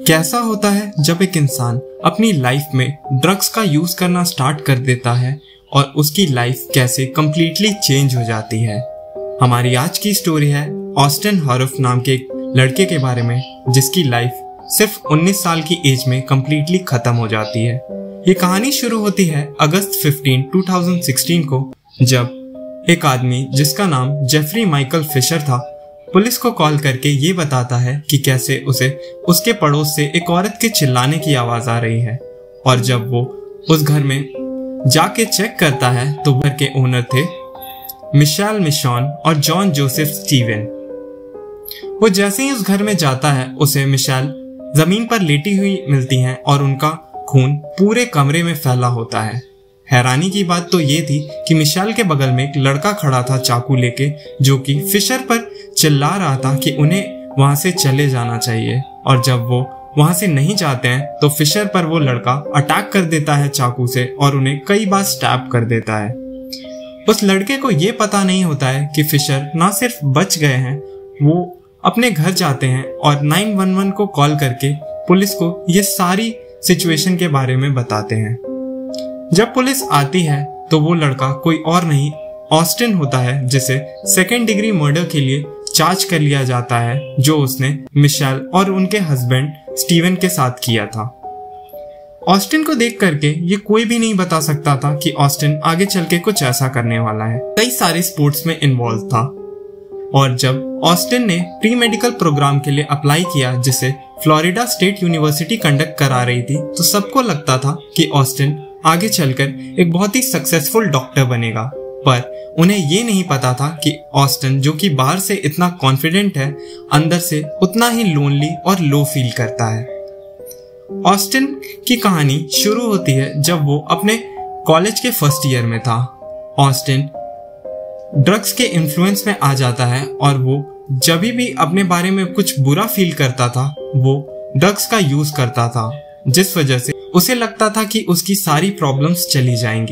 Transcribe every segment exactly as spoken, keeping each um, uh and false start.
कैसा होता है जब एक इंसान अपनी लाइफ में ड्रग्स का यूज करना स्टार्ट कर देता है और उसकी लाइफ कैसे कंप्लीटली चेंज हो जाती है। हमारी आज की स्टोरी है ऑस्टिन हॉरफ नाम के एक लड़के के बारे में जिसकी लाइफ सिर्फ उन्नीस साल की एज में कंप्लीटली खत्म हो जाती है। ये कहानी शुरू होती है अगस्त फिफ्टीन दो हज़ार सोलह को, जब एक आदमी जिसका नाम जेफरी माइकल फिशर था पुलिस को कॉल करके ये बताता है कि कैसे उसे उसके पड़ोस से एक औरत के चिल्लाने की आवाज आ रही है। और जब वो उस घर में जाके चेक करता है तो घर के ओनर थे मिशेल मिशॉन और जॉन जोसेफ स्टीवन। वो जैसे ही उस घर में जाता है उसे मिशेल जमीन पर लेटी हुई मिलती हैं और उनका खून पूरे कमरे में फैला होता है। हैरानी की बात तो ये थी कि मिशेल के बगल में एक लड़का खड़ा था चाकू लेके, जो कि फिशर पर चिल्ला रहा था कि उन्हें वहां से चले जाना चाहिए। और जब वो वहां से नहीं जाते हैं तो फिशर पर वो लड़का अटैक कर देता है चाकू से और उन्हें कई बार स्टैब कर देता है। उस लड़के को ये पता नहीं होता है कि फिशर ना सिर्फ बच गए हैं, वो अपने घर जाते हैं और नौ एक एक को कॉल करके पुलिस को ये सारी सिचुएशन के बारे में बताते हैं। जब पुलिस आती है तो वो लड़का कोई और नहीं ऑस्टिन होता है, जिसे सेकेंड डिग्री मर्डर के लिए चार्ज कर लिया जाता है, जो उसने मिशेल और उनके हस्बैंड स्टीवन के साथ किया था। ऑस्टिन को देख करके ये कोई भी नहीं बता सकता था कि ऑस्टिन आगे चल के कुछ ऐसा करने वाला है। कई सारे स्पोर्ट्स में इन्वॉल्व था और जब ऑस्टिन ने प्री मेडिकल प्रोग्राम के लिए अप्लाई किया जिसे फ्लोरिडा स्टेट यूनिवर्सिटी कंडक्ट करा रही थी, तो सबको लगता था कि ऑस्टिन आगे चलकर एक बहुत ही सक्सेसफुल डॉक्टर बनेगा। पर उन्हें ये नहीं पता था कि ऑस्टिन, जो कि बाहर से इतना कॉन्फिडेंट है, अंदर से उतना ही लोनली और लो फील करता है। ऑस्टिन की कहानी शुरू होती है जब वो अपने कॉलेज के फर्स्ट ईयर में था। ऑस्टिन ड्रग्स के इन्फ्लुएंस में आ जाता है और वो जब भी अपने बारे में कुछ बुरा फील करता था वो ड्रग्स का यूज करता था, जिस वजह से उसे लगता था कि उसकी सारी प्रॉब्लम्स चली जाएंगी।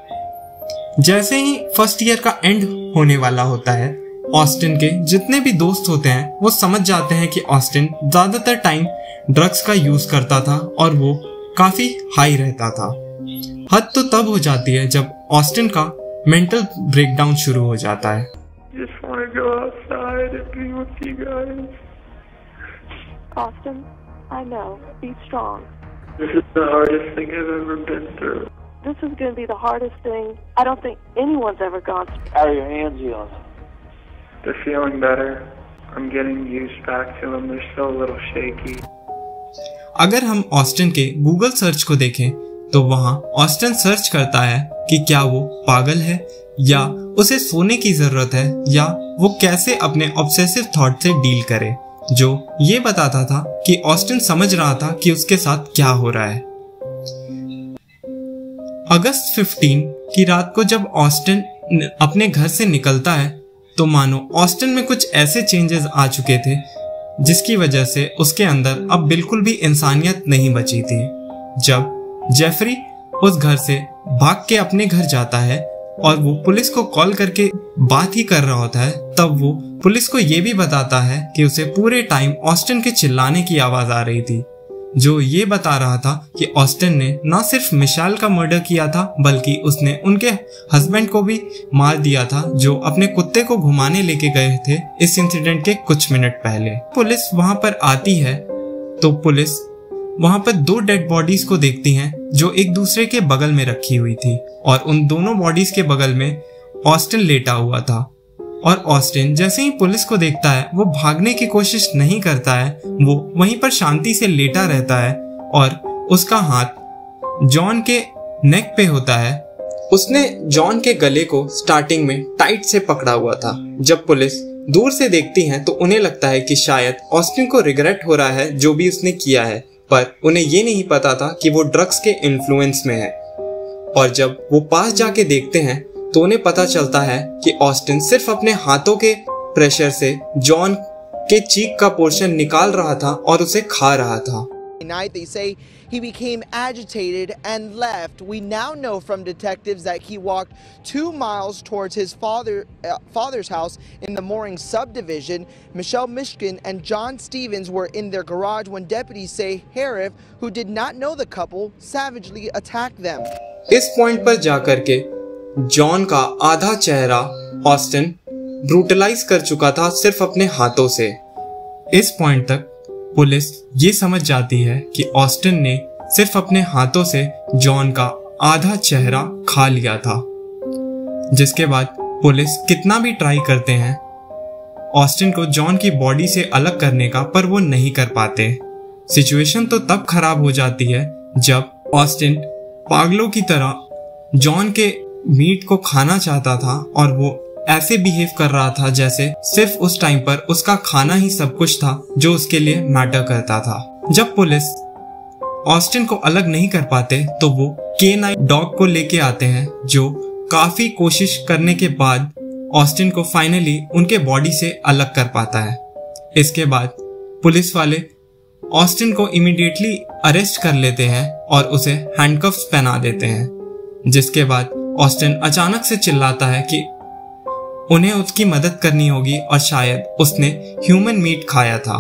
जैसे ही फर्स्ट ईयर का एंड होने वाला होता है, ऑस्टिन के जितने भी दोस्त होते हैं वो समझ जाते हैं कि ऑस्टिन ज्यादातर टाइम ड्रग्स का यूज करता था और वो काफी हाई रहता था। हद तो तब हो जाती है जब ऑस्टिन का मेंटल ब्रेकडाउन शुरू हो जाता है। Just want to go outside and be with you guys. Austin, I know. Be strong. This is the hardest thing I've ever been through. This is going to be the hardest thing I don't think anyone's ever gone through. How are your hands feeling? They're feeling better. I'm getting used back to them. They're still a little shaky. अगर हम Austin के Google search को देखें तो वहाँ Austin search करता है कि क्या वो पागल है या उसे सोने की जरूरत है या वो कैसे अपने ऑब्सेसिव थॉट से डील करे, जो ये बताता था कि ऑस्टिन समझ रहा था कि उसके साथ क्या हो रहा है। अगस्त पंद्रह की रात को जब ऑस्टिन अपने घर से निकलता है तो मानो ऑस्टिन में कुछ ऐसे चेंजेस आ चुके थे जिसकी वजह से उसके अंदर अब बिल्कुल भी इंसानियत नहीं बची थी। जब जेफरी उस घर से भाग के अपने घर जाता है और वो पुलिस को कॉल करके बात ही कर रहा होता है, तब वो पुलिस को ये भी बताता है कि उसे पूरे टाइम ऑस्टिन के चिल्लाने की आवाज आ रही थी, जो ये बता रहा था कि ऑस्टिन ने ना सिर्फ मिशेल का मर्डर किया था बल्कि उसने उनके हस्बैंड को भी मार दिया था, जो अपने कुत्ते को घुमाने लेके गए थे इस इंसिडेंट के कुछ मिनट पहले। पुलिस वहां पर आती है तो पुलिस वहां पर दो डेड बॉडीज को देखती हैं जो एक दूसरे के बगल में रखी हुई थी और उन दोनों बॉडीज के बगल में ऑस्टिन लेटा हुआ था। और ऑस्टिन जैसे ही पुलिस को देखता है वो भागने की कोशिश नहीं करता है, वो वहीं पर शांति से लेटा रहता है और उसका हाथ जॉन के नेक पे होता है। उसने जॉन के गले को स्टार्टिंग में टाइट से पकड़ा हुआ था। जब पुलिस दूर से देखती है तो उन्हें लगता है कि शायद ऑस्टिन को रिग्रेट हो रहा है जो भी उसने किया है, पर उन्हें ये नहीं पता था कि वो ड्रग्स के इन्फ्लुएंस में है। और जब वो पास जाके देखते हैं तो उन्हें पता चलता है कि ऑस्टिन सिर्फ अपने हाथों के प्रेशर से जॉन के चीक का पोर्शन निकाल रहा था और उसे खा रहा था। Night they say he became agitated and left. We now know from detectives that he walked two miles towards his father, uh, father's house in the Mooring subdivision. Michelle Mishkin and John Stevens were in their garage when deputies say Harif, who did not know the couple, savagely attacked them. इस point पर जाकर के John का आधा चेहरा Austin ब्रूटलाइज कर चुका था सिर्फ अपने हाथों से। इस पॉइंट तक पुलिस ये समझ जाती है कि ऑस्टिन ने सिर्फ अपने हाथों से जॉन का आधा चेहरा खा लिया था, जिसके बाद पुलिस कितना भी ट्राई करते हैं ऑस्टिन को जॉन की बॉडी से अलग करने का, पर वो नहीं कर पाते। सिचुएशन तो तब खराब हो जाती है जब ऑस्टिन पागलों की तरह जॉन के मीट को खाना चाहता था और वो ऐसे बिहेव कर रहा था जैसे सिर्फ उस टाइम पर उसका खाना ही सब कुछ था जो उसके लिए मैटर करता था। जब पुलिस ऑस्टिन को अलग नहीं कर पाते तो वो के नाइन डॉग को लेके आते हैं, जो काफी कोशिश करने के बाद ऑस्टिन को फाइनली उनके बॉडी से अलग कर पाता है। इसके बाद पुलिस वाले ऑस्टिन को इमीडिएटली अरेस्ट कर लेते हैं और उसे हैंडकफ्स पहना देते हैं, जिसके बाद ऑस्टिन अचानक से चिल्लाता है कि उन्हें उसकी मदद करनी होगी और शायद उसने ह्यूमन मीट खाया था।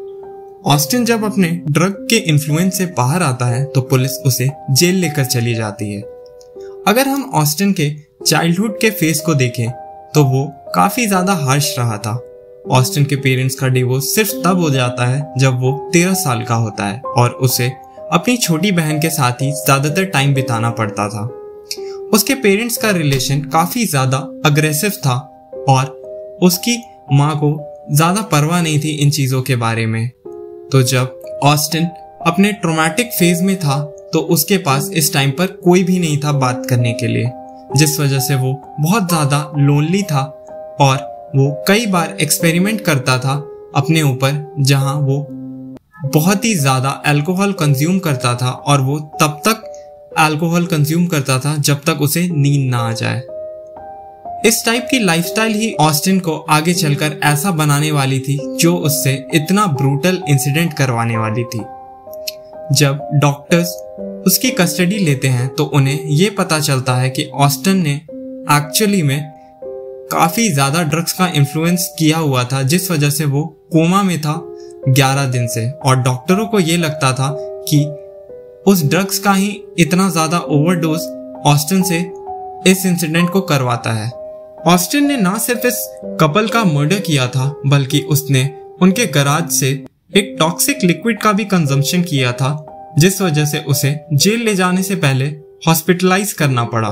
ऑस्टिन जब अपने ड्रग के इन्फ्लुएंस से बाहर आता है तो पुलिस उसे जेल लेकर चली जाती है। अगर हम ऑस्टिन के चाइल्डहुड के फेस को देखें तो वो काफी ज्यादा हार्श रहा था। ऑस्टिन के पेरेंट्स का डिवोर्स सिर्फ तब हो जाता है जब वो तेरह साल का होता है और उसे अपनी छोटी बहन के साथ ही ज्यादातर टाइम बिताना पड़ता था। उसके पेरेंट्स का रिलेशन काफी ज्यादा अग्रेसिव था और उसकी माँ को ज्यादा परवाह नहीं थी इन चीजों के बारे में। तो जब ऑस्टिन अपने ट्रॉमेटिक फेज में था तो उसके पास इस टाइम पर कोई भी नहीं था बात करने के लिए, जिस वजह से वो बहुत ज्यादा लोनली था और वो कई बार एक्सपेरिमेंट करता था अपने ऊपर, जहां वो बहुत ही ज्यादा अल्कोहल कंज्यूम करता था और वो तब तक अल्कोहल कंज्यूम करता था जब तक उसे नींद ना आ जाए। इस टाइप की लाइफस्टाइल ही ऑस्टिन को आगे चलकर ऐसा बनाने वाली थी जो उससे इतना ब्रूटल इंसिडेंट करवाने वाली थी। जब डॉक्टर्स उसकी कस्टडी लेते हैं तो उन्हें ये पता चलता है कि ऑस्टिन ने एक्चुअली में काफी ज्यादा ड्रग्स का इन्फ्लुएंस किया हुआ था, जिस वजह से वो कोमा में था ग्यारह दिन से, और डॉक्टरों को ये लगता था कि उस ड्रग्स का ही इतना ज्यादा ओवरडोज ऑस्टिन से इस इंसिडेंट को करवाता है। ऑस्टिन ने ना सिर्फ इस कपल का मर्डर किया था बल्कि उसने उनके गराज से एक टॉक्सिक लिक्विड का भी कंजम्पशन किया था, जिस वजह से उसे जेल ले जाने से पहले हॉस्पिटलाइज करना पड़ा।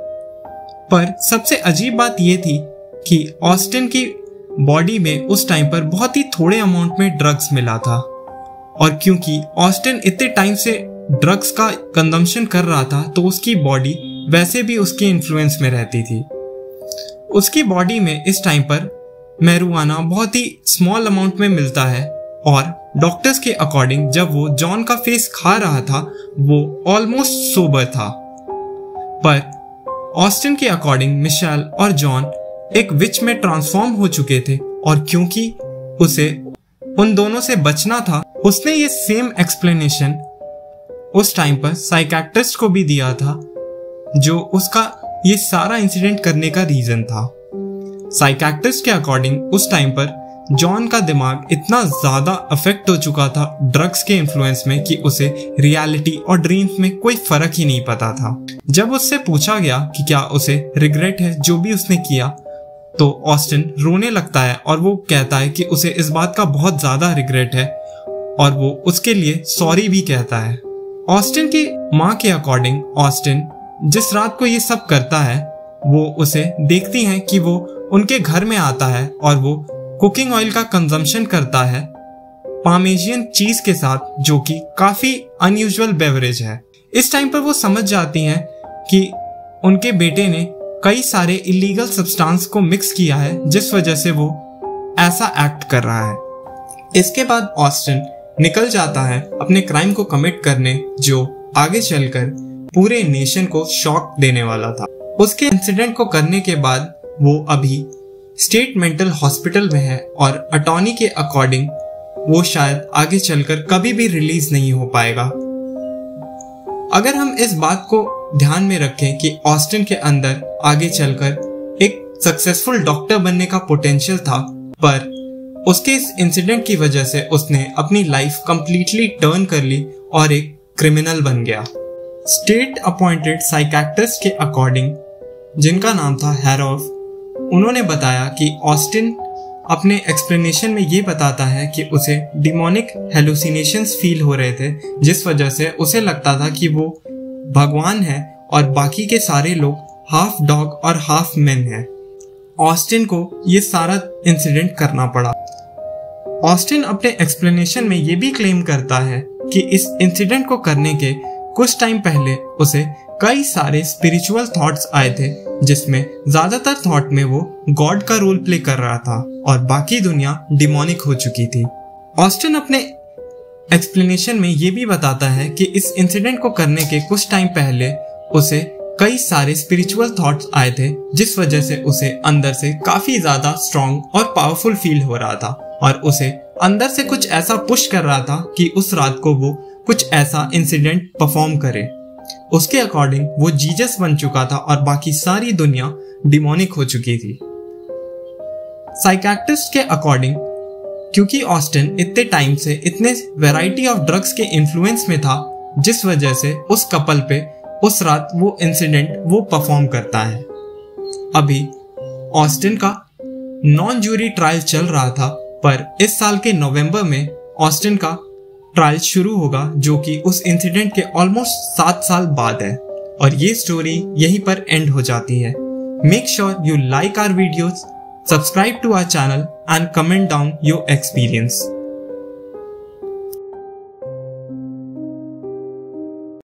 पर सबसे अजीब बात यह थी कि ऑस्टिन की बॉडी में उस टाइम पर बहुत ही थोड़े अमाउंट में ड्रग्स मिला था, और क्योंकि ऑस्टिन इतने टाइम से ड्रग्स का कंजम्पशन कर रहा था तो उसकी बॉडी वैसे भी उसके इन्फ्लुएंस में रहती थी। उसकी बॉडी में इस टाइम पर मैरिजुआना बहुत ही स्मॉल अमाउंट में मिलता है, और डॉक्टर्स के अकॉर्डिंग जब वो जॉन का फेस खा रहा था वो ऑलमोस्ट सोबर था। पर ऑस्टिन के अकॉर्डिंग मिशेल और जॉन एक विच में ट्रांसफॉर्म हो चुके थे, और क्योंकि उसे उन दोनों से बचना था उसने ये सेम एक्सप्लेनेशन उस टाइम पर साइकियाट्रिस्ट को भी दिया था, जो उसका ये सारा इंसिडेंट करने का रीजन था। साइकियाट्रिस्ट के अकॉर्डिंग उस टाइम पर जॉन का दिमाग इतना ज्यादा अफेक्ट हो चुका था ड्रग्स के इन्फ्लुएंस में कि उसे रियलिटी और ड्रीम्स में कोई फर्क ही नहीं पता था। जब उससे पूछा गया कि क्या उसे रिग्रेट है जो भी उसने किया, तो ऑस्टिन रोने लगता है और वो कहता है कि उसे इस बात का बहुत ज्यादा रिग्रेट है और वो उसके लिए सॉरी भी कहता है। ऑस्टिन की माँ के अकॉर्डिंग ऑस्टिन जिस रात को ये सब करता है वो उसे देखती हैं कि वो उनके घर में आता है और वो कुकिंग ऑयल का कंजम्पशन करता है पार्मेजियन चीज के साथ, जो कि काफी अनयूजुअल बेवरेज है। इस टाइम पर वो समझ जाती हैं कि उनके बेटे ने कई सारे इलीगल सब्सटेंस को मिक्स किया है, जिस वजह से वो ऐसा एक्ट कर रहा है। इसके बाद ऑस्टिन निकल जाता है अपने क्राइम को कमिट करने, जो आगे चलकर पूरे नेशन को शॉक देने वाला था। उसके इंसिडेंट को करने के बाद वो अभी स्टेट मेंटल हॉस्पिटल में है और अटॉर्नी के अकॉर्डिंग वो शायद आगे चलकर कभी भी रिलीज नहीं हो पाएगा। अगर हम इस बात को ध्यान में रखें कि ऑस्टिन के अंदर आगे चलकर एक सक्सेसफुल डॉक्टर बनने का पोटेंशियल था, पर उसके इस इंसिडेंट की वजह से उसने अपनी लाइफ कंप्लीटली टर्न कर ली और एक क्रिमिनल बन गया। स्टेट अपॉइंटेड साइकियाट्रिस्ट के अकॉर्डिंग, जिनका नाम था हैरोल्फ, उन्होंने बताया कि ऑस्टिन अपने एक्सप्लेनेशन में ये बताता है कि उसे डिमोनिक हेलुसिनेशंस फील हो रहे थे, जिस वजह से उसे लगता था कि वो भगवान है और बाकी के सारे लोग हाफ डॉग और हाफ मैन हैं। ऑस्टिन को ये सारा इंसिडेंट करना पड़ा। ऑस्टिन अपने एक्सप्लेनेशन में ये भी क्लेम करता है कि इस इंसिडेंट को करने के कुछ टाइम पहले उसे कई सारे स्पिरिचुअल थॉट्स आए थे, जिसमें ज्यादातर थॉट में वो गॉड का रोल प्ले कर रहा था और बाकी दुनिया डिमोनिक हो चुकी थी। ऑस्टिन अपने एक्सप्लेनेशन में ये भी बताता है कि इस इंसिडेंट को करने के कुछ टाइम पहले उसे कई सारे स्पिरिचुअल थॉट्स आए थे, जिस वजह से उसे अंदर से काफी ज्यादा स्ट्रॉन्ग और पावरफुल फील हो रहा था और उसे अंदर से कुछ ऐसा पुश कर रहा था कि उस रात को वो कुछ ऐसा इंसिडेंट परफॉर्म करे। उसके अकॉर्डिंग वो जीसस बन चुका था और बाकी सारी दुनिया डिमोनिक हो चुकी थी। साइकियाट्रिस्ट के अकॉर्डिंग, क्योंकि ऑस्टिन इतने टाइम से इतने वैरायटी ऑफ ड्रग्स के इन्फ्लुएंस में था, जिस वजह से उस कपल पे उस रात वो इंसिडेंट वो परफॉर्म करता है। अभी ऑस्टिन का नॉन ज्यूरी ट्रायल चल रहा था, पर इस साल के नवंबर में ऑस्टिन का ट्रायल शुरू होगा, जो कि उस इंसिडेंट के ऑलमोस्ट सात साल बाद है और ये स्टोरी यहीं पर एंड हो जाती है। Make sure you like our videos, subscribe to our channel and comment down your experience.